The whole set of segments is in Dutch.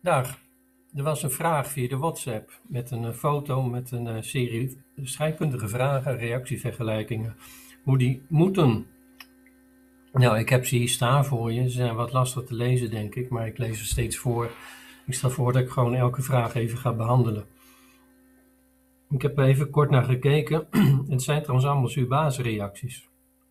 Dag, er was een vraag via de WhatsApp met een foto met een serie scheikundige vragen, reactievergelijkingen, hoe die moeten. Nou, ik heb ze hier staan voor je. Ze zijn wat lastig te lezen, denk ik, maar ik lees ze steeds voor. Ik stel voor dat ik gewoon elke vraag even ga behandelen. Ik heb er even kort naar gekeken. Het zijn trouwens allemaal zuurbasereacties.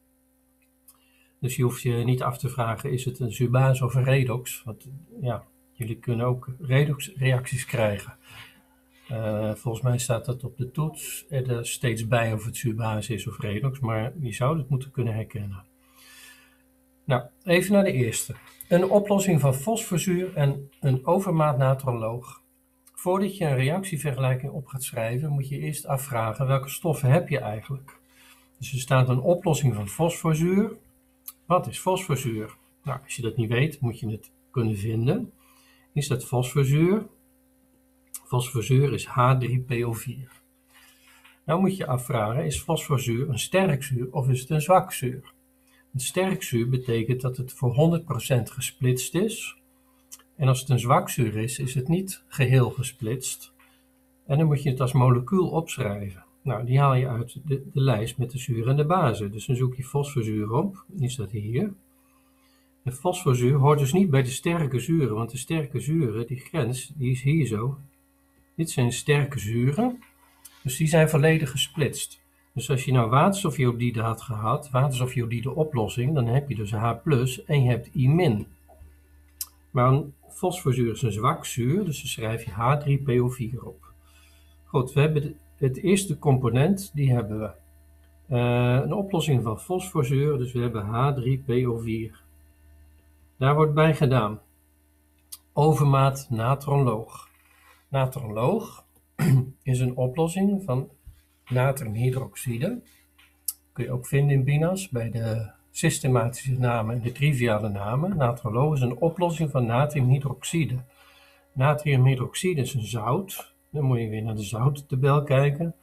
Dus je hoeft je niet af te vragen, is het een zuurbase of een redox? Want ja, jullie kunnen ook redoxreacties krijgen. Volgens mij staat dat op de toets er steeds bij of het zuurbase is of redox, maar je zou het moeten kunnen herkennen. Nou, even naar de eerste. Een oplossing van fosforzuur en een overmaat natronloog. Voordat je een reactievergelijking op gaat schrijven, moet je eerst afvragen welke stoffen heb je eigenlijk. Dus er staat een oplossing van fosforzuur. Wat is fosforzuur? Nou, als je dat niet weet, moet je het kunnen vinden. Is dat fosforzuur? Fosforzuur is H3PO4. Nou moet je afvragen, is fosforzuur een sterk zuur of is het een zwak zuur? Een sterk zuur betekent dat het voor 100% gesplitst is. En als het een zwak zuur is, is het niet geheel gesplitst. En dan moet je het als molecuul opschrijven. Nou, die haal je uit de lijst met de zuren en de bazen. Dus dan zoek je fosforzuur op, die staat hier. En fosforzuur hoort dus niet bij de sterke zuren, want de sterke zuren, die grens, die is hier zo. Dit zijn sterke zuren, dus die zijn volledig gesplitst. Dus als je nou waterstofjodide had gehad, waterstofjodide oplossing, dan heb je dus H+ en je hebt I-. Maar een fosforzuur is een zwak zuur, dus dan schrijf je H3PO4 op. Goed, we hebben het eerste component, die hebben we. Een oplossing van fosforzuur, dus we hebben H3PO4. Daar wordt bij gedaan overmaat natronloog. Natronloog is een oplossing van natriumhydroxide. Kun je ook vinden in BINAS bij de systematische namen en de triviale namen. Natronloog is een oplossing van natriumhydroxide. Natriumhydroxide is een zout. Dan moet je weer naar de zouttabel kijken.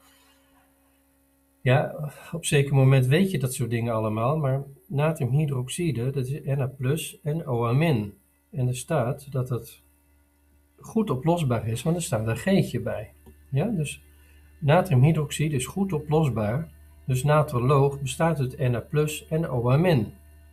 Ja, op een zeker moment weet je dat soort dingen allemaal, maar natriumhydroxide, dat is Na+ en OH-. En er staat dat het goed oplosbaar is, want er staat een G'tje bij. Ja, dus natriumhydroxide is goed oplosbaar, dus natronloog bestaat uit Na+ en OH-.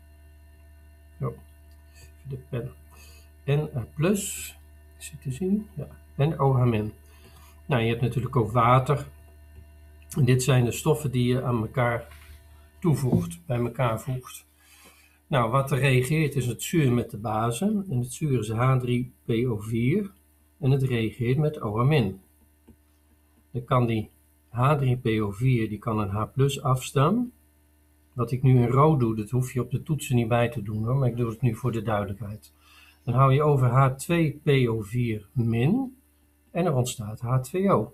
Zo, even de pen. Na+, is het te zien? Ja, en OH-. Nou, je hebt natuurlijk ook water. En dit zijn de stoffen die je aan elkaar toevoegt, bij elkaar voegt. Nou, wat er reageert is het zuur met de base. En het zuur is H3PO4 en het reageert met OH-. Dan kan die H3PO4 die kan een H+ afstaan. Wat ik nu in rood doe, dat hoef je op de toetsen niet bij te doen hoor, maar ik doe het nu voor de duidelijkheid. Dan hou je over H2PO4- en er ontstaat H2O.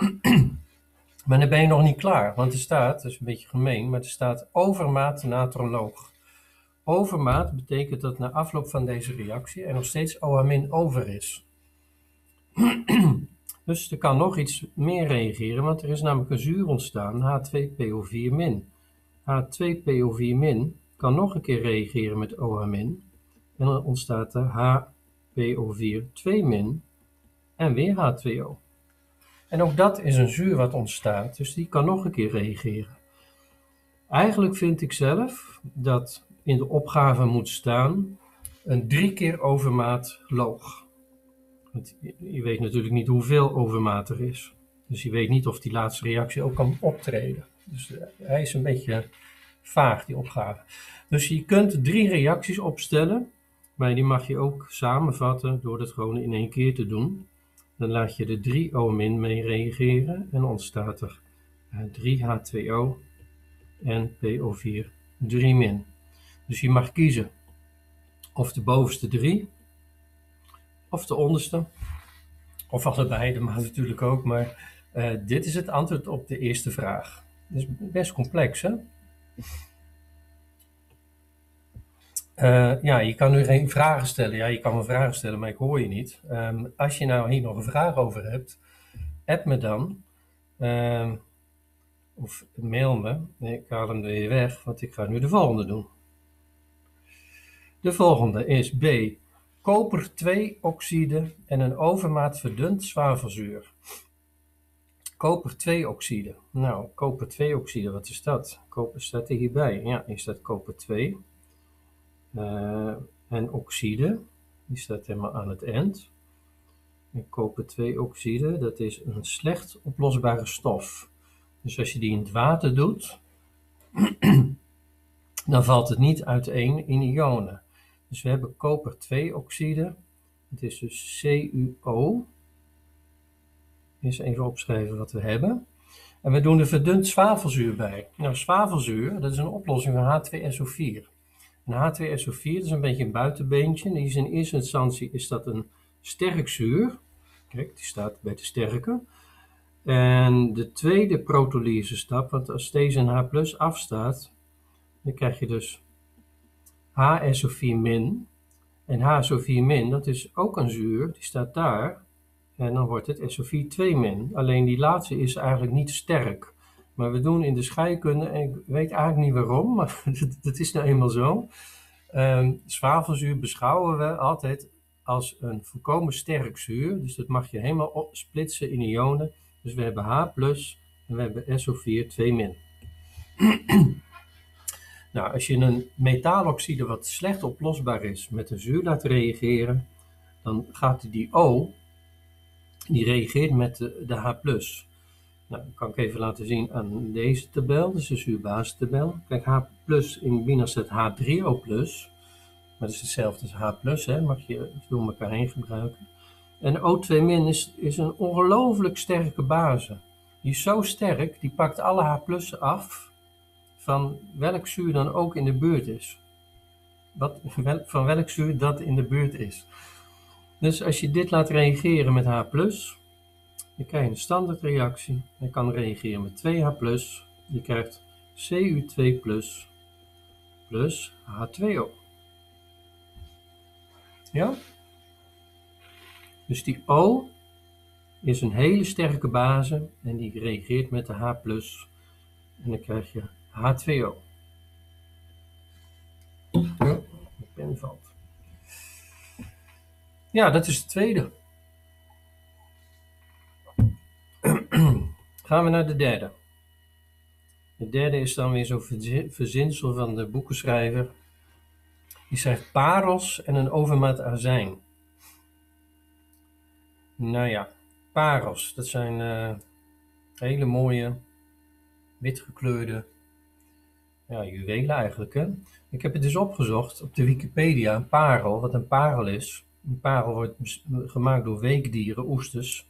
Maar dan ben je nog niet klaar, want er staat, dat is een beetje gemeen, maar er staat overmaat natronloog. Overmaat betekent dat na afloop van deze reactie er nog steeds OH- over is. Dus er kan nog iets meer reageren, want er is namelijk een zuur ontstaan, H2PO4-. H2PO4- kan nog een keer reageren met OH- en dan ontstaat er HPO4-2- en weer H2O. En ook dat is een zuur wat ontstaat, dus die kan nog een keer reageren. Eigenlijk vind ik zelf dat in de opgave moet staan een 3 keer overmaat loog. Want je weet natuurlijk niet hoeveel overmaat er is. Dus je weet niet of die laatste reactie ook kan optreden. Dus hij is een beetje vaag, die opgave. Dus je kunt 3 reacties opstellen, maar die mag je ook samenvatten door het gewoon in 1 keer te doen. Dan laat je er 3 OH- mee reageren en ontstaat er 3H2O en PO4 3-. Dus je mag kiezen of de bovenste 3 of de onderste of allebei, dat mag natuurlijk ook, maar dit is het antwoord op de eerste vraag. Dat is best complex, hè? Ja, je kan nu geen vragen stellen. Ja, je kan wel vragen stellen, maar ik hoor je niet. Als je nou hier nog een vraag over hebt, app me dan. Of mail me. Nee, ik haal hem er weer weg, want ik ga nu de volgende doen. De volgende is B. koper 2-oxide en een overmaat verdund zwavelzuur. Koper 2-oxide. Nou, koper 2-oxide, wat is dat? Koper staat er hierbij. Ja, hier staat koper 2. En oxide, die staat helemaal aan het eind. En koper 2-oxide, dat is een slecht oplosbare stof. Dus als je die in het water doet, dan valt het niet uiteen in ionen. Dus we hebben koper 2-oxide. Het is dus CuO. Eens even opschrijven wat we hebben. En we doen er verdund zwavelzuur bij. Nou, zwavelzuur, dat is een oplossing van H2SO4. En H2SO4 is een beetje een buitenbeentje. Die is in eerste instantie is dat een sterk zuur. Kijk, die staat bij de sterke. En de tweede protolyse stap, want als deze een H+ afstaat, dan krijg je dus HSO4-. En HSO4-, dat is ook een zuur, die staat daar. En dan wordt het SO4-. Alleen die laatste is eigenlijk niet sterk. Maar we doen in de scheikunde, en ik weet eigenlijk niet waarom, maar dat is nou eenmaal zo. Zwavelzuur beschouwen we altijd als een volkomen sterk zuur. Dus dat mag je helemaal splitsen in ionen. Dus we hebben H+ en we hebben SO4-. Nou, als je een metaaloxide wat slecht oplosbaar is met een zuur laat reageren, dan gaat die O, die reageert met de H+. Nou, dat kan ik even laten zien aan deze tabel, dus de zuurbasistabel. Kijk, H+ in binnen staat H3O+, maar dat is hetzelfde als H+, hè, mag je door elkaar heen gebruiken. En O2- is een ongelooflijk sterke base. Die is zo sterk, die pakt alle H+ af van welk zuur dan ook in de buurt is. Van welk zuur dat in de buurt is. Dus als je dit laat reageren met H+, dan krijg je een standaardreactie. Je kan reageren met 2H+, je krijgt Cu2+ plus H2O. Ja? Dus die O is een hele sterke base en die reageert met de H+. En dan krijg je H2O. Ja, de pen valt. Ja, dat is de tweede. Gaan we naar de derde. De derde is dan weer zo'n verzinsel van de boekenschrijver. Die schrijft parels en een overmaat azijn. Nou ja, parels, dat zijn hele mooie, witgekleurde juwelen eigenlijk. Hè? Ik heb het dus opgezocht op de Wikipedia, een parel, wat een parel is. Een parel wordt gemaakt door weekdieren, oesters.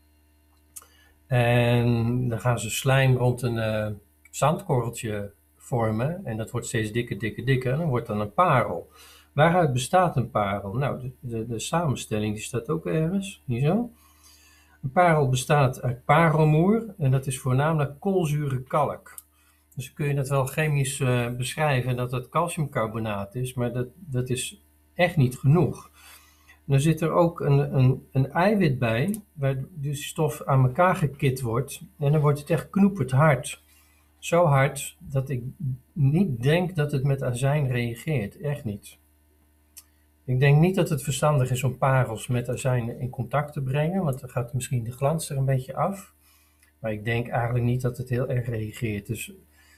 En dan gaan ze slijm rond een zandkorreltje vormen. En dat wordt steeds dikker. En dan wordt dan een parel. Waaruit bestaat een parel? Nou, de samenstelling die staat ook ergens. Hier zo. Een parel bestaat uit parelmoer. En dat is voornamelijk koolzure kalk. Dus kun je dat wel chemisch beschrijven dat het calciumcarbonaat is. Maar dat is echt niet genoeg. Dan zit er ook een eiwit bij, waar die stof aan elkaar gekit wordt. En dan wordt het echt knoeperd hard. Zo hard dat ik niet denk dat het met azijn reageert. Echt niet. Ik denk niet dat het verstandig is om parels met azijn in contact te brengen, want dan gaat misschien de glans er een beetje af. Maar ik denk eigenlijk niet dat het heel erg reageert. Dus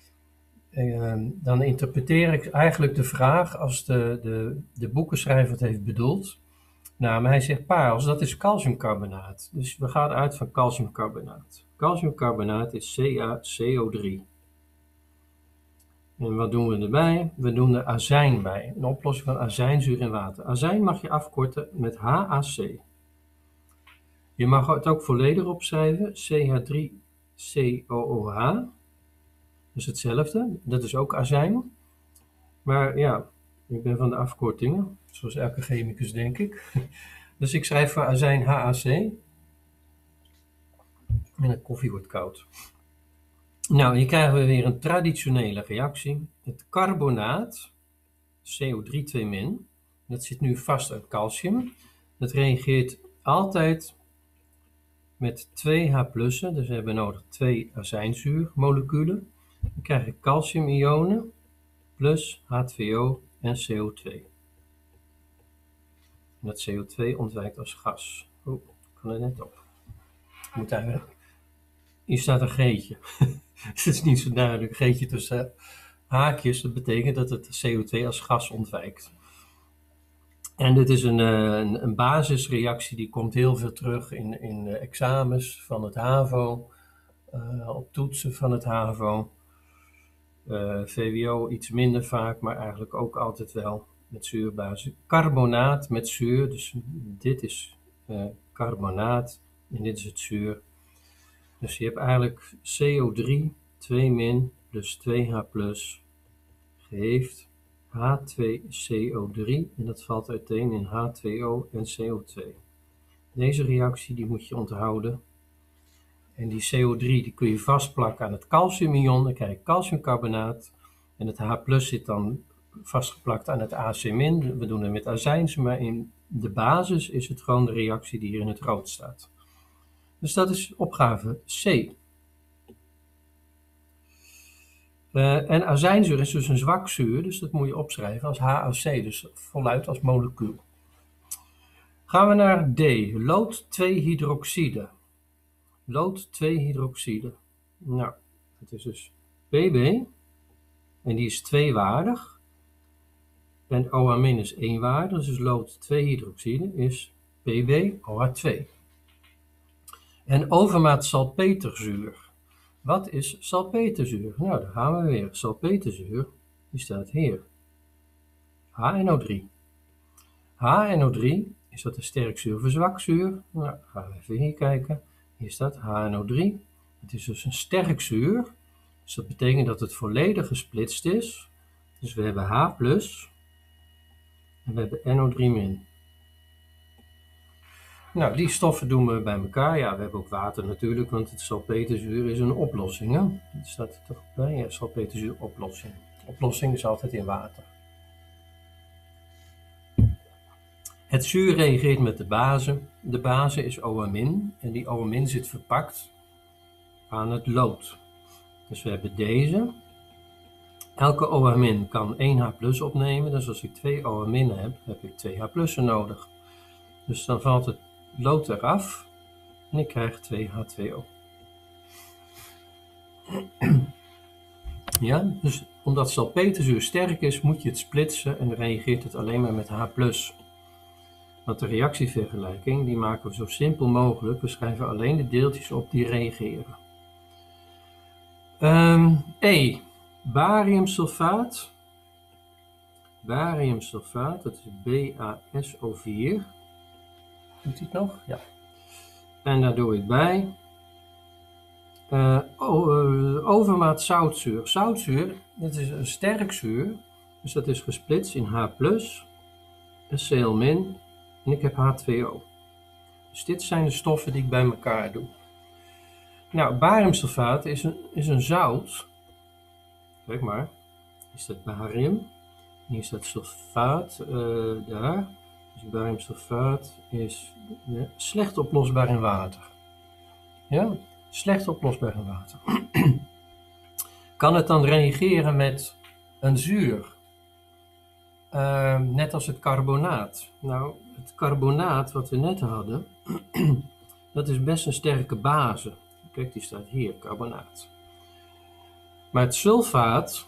dan interpreteer ik eigenlijk de vraag als de boekenschrijver het heeft bedoeld. Nou, maar hij zegt parels, dat is calciumcarbonaat. Dus we gaan uit van calciumcarbonaat. Calciumcarbonaat is CaCO3. En wat doen we erbij? We doen er azijn bij. Een oplossing van azijnzuur in water. Azijn mag je afkorten met HAC. Je mag het ook volledig opschrijven. CH3COOH. Dat is hetzelfde. Dat is ook azijn. Maar ja, ik ben van de afkortingen. Zoals elke chemicus, denk ik. Dus ik schrijf voor azijn HAC. En de koffie wordt koud. Nou, hier krijgen we weer een traditionele reactie. Het carbonaat, CO3 2-, dat zit nu vast aan calcium. Dat reageert altijd met 2H+, dus we hebben nodig 2 azijnzuurmoleculen. Dan krijg je calciumionen plus H2O en CO2. En dat CO2 ontwijkt als gas. Oh, ik kan er net op. Moet eigenlijk... Hier staat een G'tje. Het is niet zo duidelijk. G'tje tussen haakjes. Dat betekent dat het CO2 als gas ontwijkt. En dit is een basisreactie. Die komt heel veel terug in examens van het HAVO. Op toetsen van het HAVO. VWO iets minder vaak, maar eigenlijk ook altijd wel met zuurbasis. Carbonaat met zuur, dus dit is carbonaat en dit is het zuur. Dus je hebt eigenlijk CO3, 2- plus 2H+, geeft H2CO3 en dat valt uiteen in H2O en CO2. Deze reactie die moet je onthouden. En die CO3 die kun je vastplakken aan het calciumion, dan krijg je calciumcarbonaat. En het H+ zit dan vastgeplakt aan het AC-. We doen het met azijnzen, maar in de basis is het gewoon de reactie die hier in het rood staat. Dus dat is opgave C. En azijnzuur is dus een zwak zuur, dus dat moet je opschrijven als HAC, dus voluit als molecuul. Gaan we naar D, lood 2-hydroxide. Lood 2-hydroxide. Nou, het is dus Pb en die is tweewaardig. En OH- is eenwaardig, dus lood 2-hydroxide is PbOH2. En overmaat salpeterzuur. Wat is salpeterzuur? Nou, daar gaan we weer. Salpeterzuur, die staat hier. HNO3. HNO3, is dat een sterkzuur of een zwakzuur? Nou, gaan we even hier kijken. Hier staat HNO3. Het is dus een sterkzuur. Dus dat betekent dat het volledig gesplitst is. Dus we hebben H+, en we hebben NO3-. Nou, die stoffen doen we bij elkaar. Ja, we hebben ook water natuurlijk, want het salpeterzuur is een oplossing. Hè? Dat staat er toch bij? Ja, salpeterzuur oplossing. Oplossing is altijd in water. Het zuur reageert met de base. De base is OH- en die OH- zit verpakt aan het lood. Dus we hebben deze. Elke OH- kan 1H+ opnemen, dus als ik 2 OH- heb, heb ik 2H+'en nodig. Dus dan valt het lood eraf en ik krijg 2H2O. Ja, dus omdat salpeterzuur sterk is, moet je het splitsen en dan reageert het alleen maar met H+. Want de reactievergelijking die maken we zo simpel mogelijk. We schrijven alleen de deeltjes op die reageren. E. Bariumsulfaat. Bariumsulfaat, dat is BaSO4. Doet hij het nog? Ja. En daar doe ik bij overmaat zoutzuur. Zoutzuur, dat is een sterkzuur, dus dat is gesplitst in H+, en Cl- en ik heb H2O. Dus dit zijn de stoffen die ik bij elkaar doe. Nou, bariumsulfaat is een zout. Kijk maar, is dat barium. Hier is dat sulfaat, daar. Dus bariumsulfaat is slecht oplosbaar in water. Ja, slecht oplosbaar in water. Kan het dan reageren met een zuur? Net als het carbonaat. Nou, het carbonaat wat we net hadden, dat is best een sterke base. Kijk, die staat hier, carbonaat. Maar het sulfaat,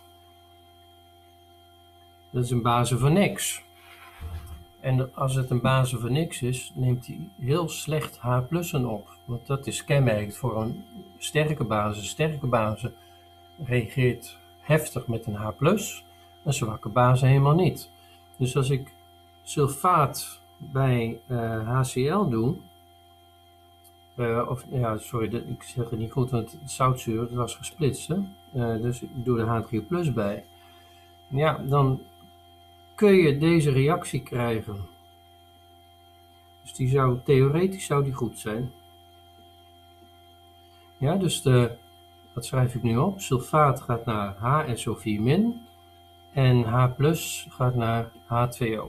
dat is een base van niks. En als het een base van niks is, neemt hij heel slecht H+'en op. Want dat is kenmerkend voor een sterke base. Een sterke base reageert heftig met een H+, een zwakke base helemaal niet. Dus als ik sulfaat bij HCl doe, ik zeg het niet goed, want het zoutzuur was gesplitst. Hè? Dus ik doe er H3+ bij. Ja, dan kun je deze reactie krijgen. Dus theoretisch zou die goed zijn. Ja, dus wat schrijf ik nu op? Sulfaat gaat naar HSO4- en H+ gaat naar H2O.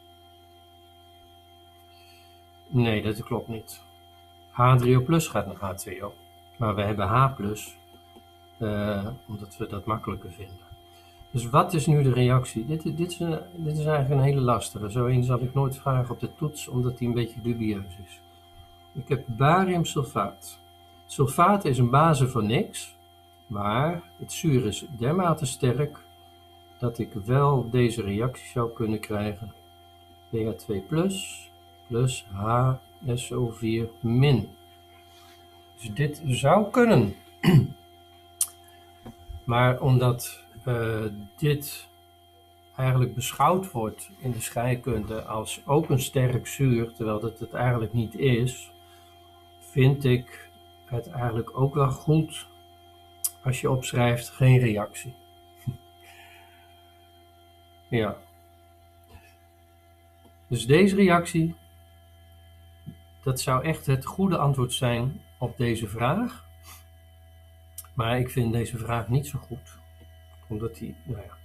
Nee, dat klopt niet. H3O+ gaat naar H2O. Maar we hebben H+, omdat we dat makkelijker vinden. Dus wat is nu de reactie? Dit is eigenlijk een hele lastige. Zo een zal ik nooit vragen op de toets, omdat die een beetje dubieus is. Ik heb bariumsulfaat. Sulfaat is een base van niks, maar het zuur is dermate sterk dat ik wel deze reactie zou kunnen krijgen. Ba2 plus HSO4 min. Dus dit zou kunnen. Maar omdat dit eigenlijk beschouwd wordt in de scheikunde als ook een sterk zuur, terwijl dat het eigenlijk niet is, vind ik het eigenlijk ook wel goed als je opschrijft geen reactie. Ja. Dus deze reactie, dat zou echt het goede antwoord zijn op deze vraag. Maar ik vind deze vraag niet zo goed. Omdat die, nou ja.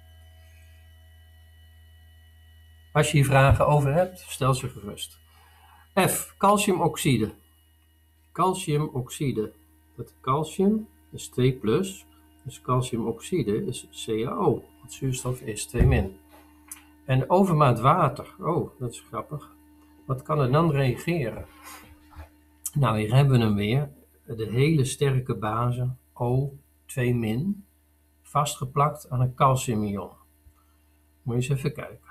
Als je hier vragen over hebt, stel ze gerust. F, calciumoxide. Calciumoxide. Dat calcium is 2 plus. Dus calciumoxide is CaO. Want zuurstof is 2 min. En overmaat water. Oh, dat is grappig. Wat kan er dan reageren? Nou, hier hebben we hem weer. De hele sterke base O2-, vastgeplakt aan een calciumion. Moet je eens even kijken.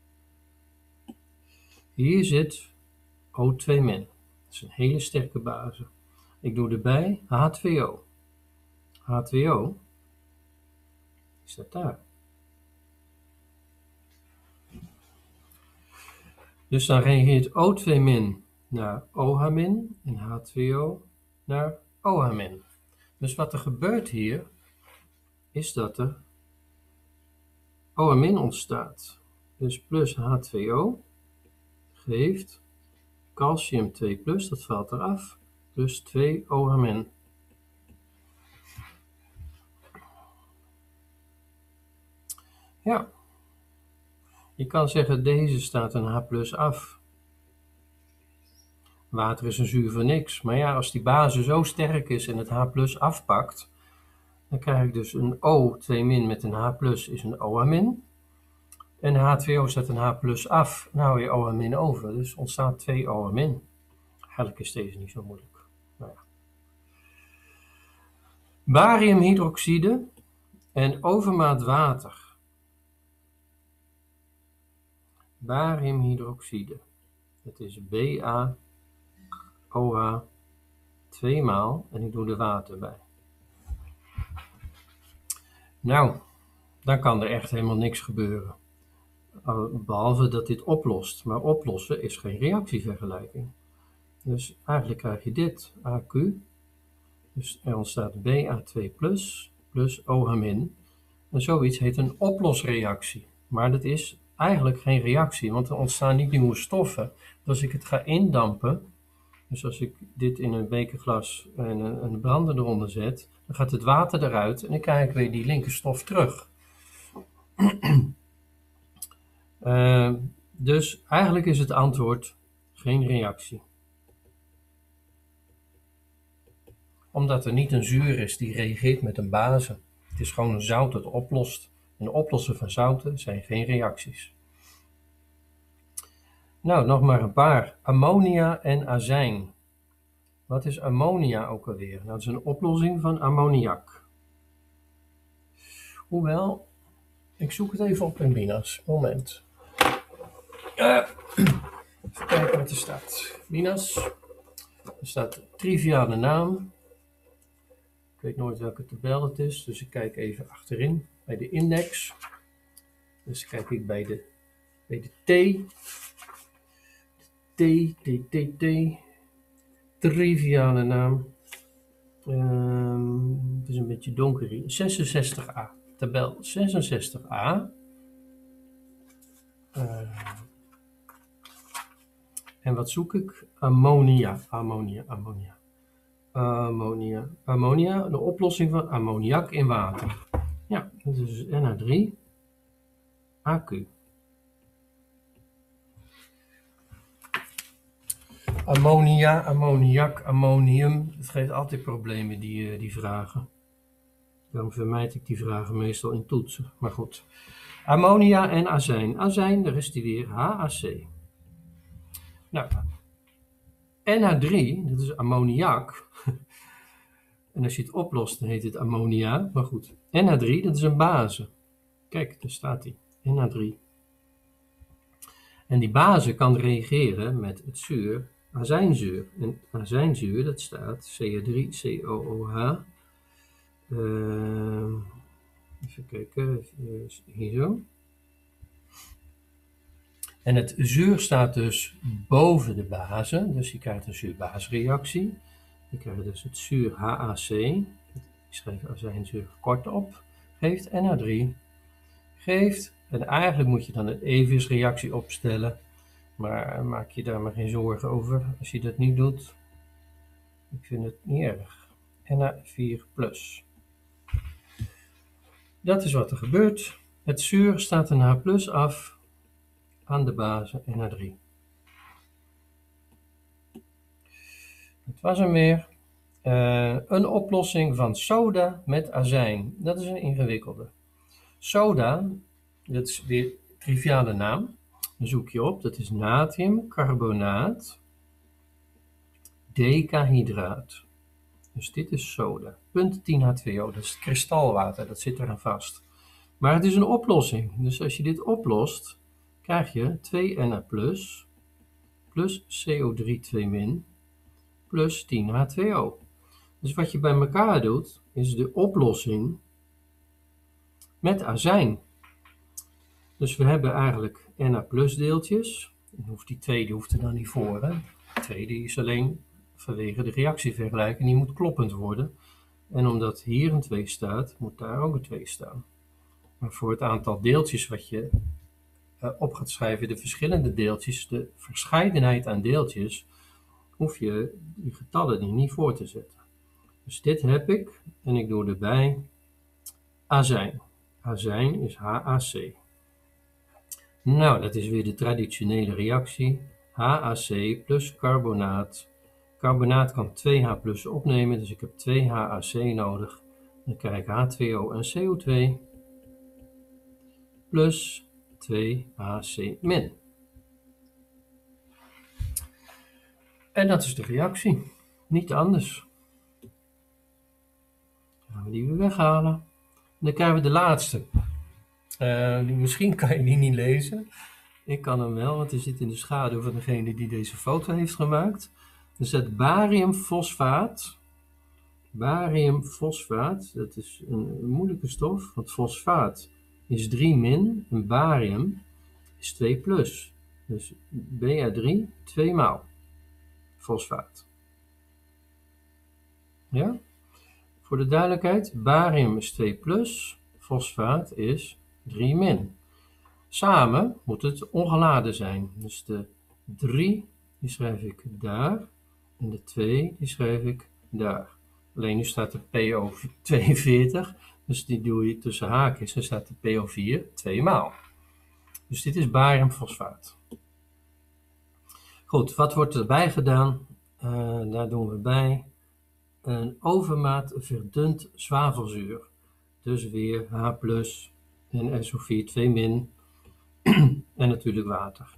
Hier zit O2-. Dat is een hele sterke base. Ik doe erbij H2O. H2O, is dat daar? Dus dan reageert O2- naar OH- en H2O naar OH-. Dus wat er gebeurt hier, is dat er OH- ontstaat. Dus plus H2O geeft calcium 2+, dat valt eraf, plus 2 OH-. Ja, je kan zeggen deze staat een H+ af. Water is een zuur voor niks. Maar ja, als die base zo sterk is en het H+ afpakt, dan krijg ik dus een O2- met een H+ is een OH-. En H2O zet een H+ af, dan hou je OH- over. Dus ontstaat 2 OH-. Eigenlijk is deze niet zo moeilijk. Nou ja. Bariumhydroxide en overmaat water. Bariumhydroxide. Dat is BaOH 2 maal en ik doe er water bij. Nou, dan kan er echt helemaal niks gebeuren. Behalve dat dit oplost. Maar oplossen is geen reactievergelijking. Dus eigenlijk krijg je dit, AQ. Dus er ontstaat Ba2 plus OH-. En zoiets heet een oplosreactie. Maar dat is eigenlijk geen reactie, want er ontstaan niet nieuwe stoffen. Dus als ik het ga indampen, dus als ik dit in een bekerglas en een brander eronder zet, dan gaat het water eruit en dan krijg ik weer die linker stof terug. Dus eigenlijk is het antwoord geen reactie. Omdat er niet een zuur is die reageert met een base. Het is gewoon een zout dat oplost. En oplossen van zouten zijn geen reacties. Nou, nog maar een paar. Ammonia en azijn. Wat is ammonia ook alweer? Nou, dat is een oplossing van ammoniak. Hoewel, ik zoek het even op in Minas. Moment. Even kijken wat er staat. Minas. Er staat triviale naam. Ik weet nooit welke tabel het is, dus ik kijk even achterin bij de index. Dus kijk ik bij de T. T. Triviale naam. Het is een beetje donker hier. 66a. Tabel 66a. En wat zoek ik? Ammonia. Ammonia, de oplossing van ammoniak in water. Ja, dat is NH3, AQ. Ammonia, ammoniak, ammonium. Het geeft altijd problemen, die vragen. Dan vermijd ik die vragen meestal in toetsen. Maar goed. Ammonia en azijn. Azijn, daar is die weer HAC. Nou, NH3, dat is ammoniak. En als je het oplost, dan heet het ammonia. Maar goed, NH3, dat is een base. Kijk, daar staat die. NH3. En die base kan reageren met het zuur azijnzuur. En azijnzuur, dat staat CH3COOH. Even kijken, hier zo. En het zuur staat dus boven de base, dus je krijgt een zuur-baasreactie. Je krijgt dus het zuur HAC, ik schrijf azijnzuur kort op, geeft NH3, geeft, en eigenlijk moet je dan een EVIS-reactie opstellen, maar maak je daar maar geen zorgen over als je dat niet doet. Ik vind het niet erg. NH4+. Dat is wat er gebeurt. Het zuur staat een H+ af aan de base NH3. Dat was hem weer. Een oplossing van soda met azijn. Dat is een ingewikkelde. Soda, dat is weer een triviale naam. Dan zoek je op, dat is natriumcarbonaat decahydraat. Dus dit is soda. Punt 10H2O, dat is het kristalwater, dat zit eraan vast. Maar het is een oplossing. Dus als je dit oplost, krijg je 2Na plus CO3 2- plus 10H2O. Dus wat je bij elkaar doet, is de oplossing met azijn. Dus we hebben eigenlijk Na plus deeltjes. Die 2 die hoeft er dan niet voor. Hè? De 2 die is alleen vanwege de reactievergelijking. Die moet kloppend worden. En omdat hier een 2 staat, moet daar ook een 2 staan. Maar voor het aantal deeltjes wat je op gaat schrijven, de verschillende deeltjes, de verscheidenheid aan deeltjes, hoef je die getallen er niet voor te zetten. Dus dit heb ik en ik doe erbij azijn. Azijn is HAC. Nou, dat is weer de traditionele reactie. HAC plus carbonaat. Carbonaat kan 2H+ opnemen, dus ik heb 2 HAC nodig. Dan krijg ik H2O en CO2 plus 2 HC-. En dat is de reactie. Niet anders. Dan gaan we die weer weghalen. Dan krijgen we de laatste. Misschien kan je die niet lezen. Ik kan hem wel, want hij zit in de schaduw van degene die deze foto heeft gemaakt. Er staat bariumfosfaat. Bariumfosfaat, dat is een moeilijke stof, want fosfaat is 3- en barium is 2+. Dus Ba3 2 maal fosfaat. Ja? Voor de duidelijkheid, barium is 2+, fosfaat is 3-. Samen moet het ongeladen zijn. Dus de 3 die schrijf ik daar en de 2 die schrijf ik daar. Alleen nu staat er PO42, dus die doe je tussen haakjes en staat de PO4 2 maal. Dus dit is bariumfosfaat. Goed, wat wordt erbij gedaan? Daar doen we bij een overmaat verdund zwavelzuur. Dus weer H+ en SO4 2- en natuurlijk water.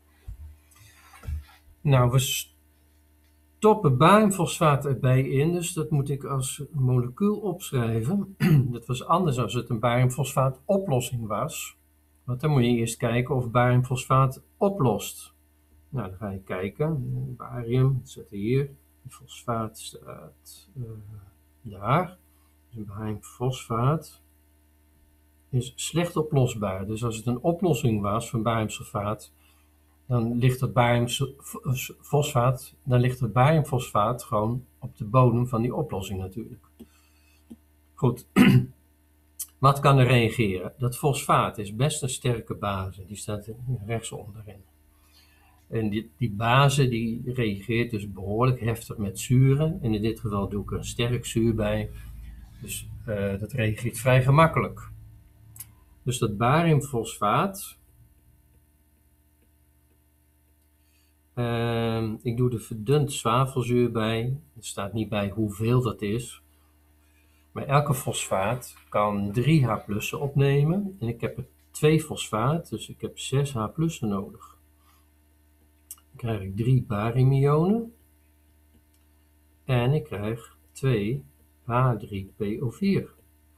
Nou, we stoppen bariumfosfaat erbij in, dus dat moet ik als molecuul opschrijven. Dat was anders als het een bariumfosfaat oplossing was. Want dan moet je eerst kijken of bariumfosfaat oplost. Nou, dan ga je kijken. Barium zit hier. Fosfaat staat daar. Dus bariumfosfaat is slecht oplosbaar. Dus als het een oplossing was van bariumsulfaat, dan ligt het bariumfosfaat gewoon op de bodem van die oplossing natuurlijk. Goed, wat kan er reageren? Dat fosfaat is best een sterke base, die staat rechts onderin. En die base die reageert dus behoorlijk heftig met zuren. En in dit geval doe ik er een sterk zuur bij. Dus dat reageert vrij gemakkelijk. Dus dat bariumfosfaat, ik doe er verdund zwavelzuur bij. Er staat niet bij hoeveel dat is. Maar elke fosfaat kan 3 H+ opnemen en ik heb er 2 fosfaat, dus ik heb 6 H+ nodig. Dan krijg ik 3 bariumionen en ik krijg 2 H3PO4.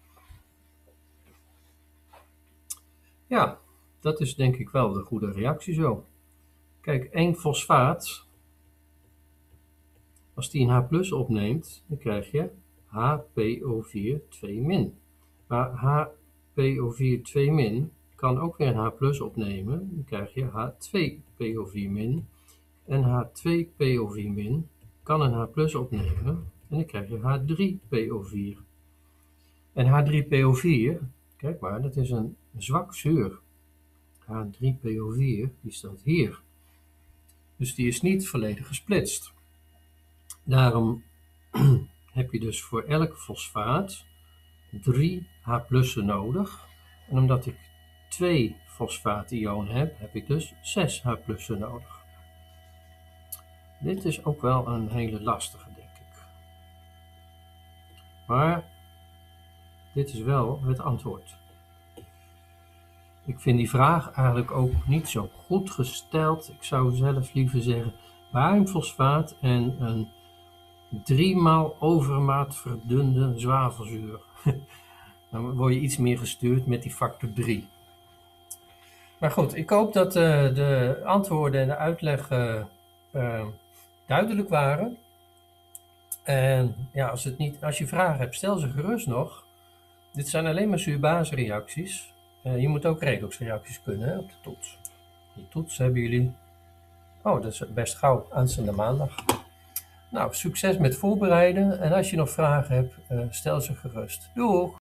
Ja, dat is denk ik wel de goede reactie zo. Kijk, 1 fosfaat, als die een H+ opneemt, dan krijg je HPO4 2-. Maar HPO4 2- kan ook weer een H+ opnemen, dan krijg je H2PO4-. En H2PO4- kan een H+ opnemen en dan krijg je H3PO4. En H3PO4, kijk maar, dat is een zwak zuur. H3PO4, die staat hier. Dus die is niet volledig gesplitst. Daarom heb je dus voor elk fosfaat 3 H+ nodig. En omdat ik 2 fosfaationen heb, heb ik dus 6 H+ nodig. Dit is ook wel een hele lastige, denk ik. Maar dit is wel het antwoord. Ik vind die vraag eigenlijk ook niet zo goed gesteld. Ik zou zelf liever zeggen bariumfosfaat en een 3-maal overmaat verdunde zwavelzuur. Dan word je iets meer gestuurd met die factor 3. Maar goed, ik hoop dat de antwoorden en de uitleg duidelijk waren. En ja, als je vragen hebt, stel ze gerust nog. Dit zijn alleen maar zuur-base-reacties. Je moet ook redoxreacties kunnen, hè, op de toets. Die toets hebben jullie. Oh, dat is best gauw, aanstaande maandag. Nou, succes met voorbereiden. En als je nog vragen hebt, stel ze gerust. Doeg!